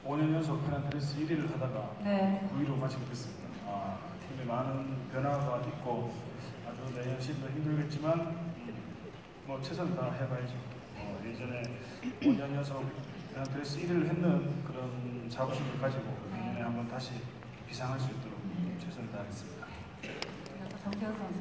5년 연속 페넌트레이스 1위를 하다가 네. 9위로 마치게 됐습니다. 팀에 많은 변화가 있고 아주 내년 시즌도 힘들겠지만 뭐 최선을 다 해봐야죠. 예전에 5년 연속 페넌트레이스 1위를 했는 그런 자부심을 가지고 내년에 한번 다시 비상할 수 있도록 최선을 다하겠습니다. 정재현 선수.